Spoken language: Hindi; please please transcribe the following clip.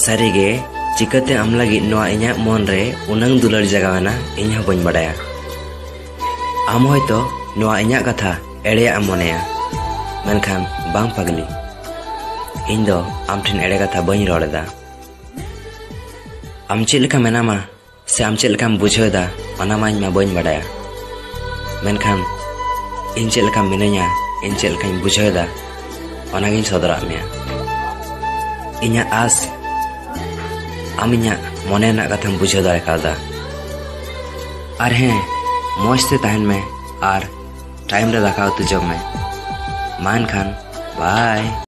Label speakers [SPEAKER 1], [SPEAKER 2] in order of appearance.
[SPEAKER 1] सारीगे चिकाते आम लगी नोआ इᱧᱟᱜ मन रे उनंग दुलार जगावना ᱤᱧ ᱦᱚᱸ ᱵᱟᱹᱧ ᱵᱟᱰᱟᱭᱟ। आम होयतो नोआ इᱧᱟᱜ कथा एड़े आम मोनेया मेनखान बांग पगली ᱤᱧ ᱫᱚ आम ठेन एड़े कथा बई रॉड़दा। आम चेद लेका मेनामा से आम चेद लेकाम बुझावदा ओना मा इᱧ मा बई बडाया मेनखान ᱤᱧ चेद लेका मिनाया ᱤᱧ चेद लेकाᱧ बुझावदा ओनागिᱧ सदराग मेया। इᱧाᱜ आस आम इᱧाᱜ मोने रᱮᱱᱟᱜ कथाम बुझाव दाड़े कादा। आर हें मौज ते तहन में आर टाइम रे दाका उतु जम में। मान खान बाय।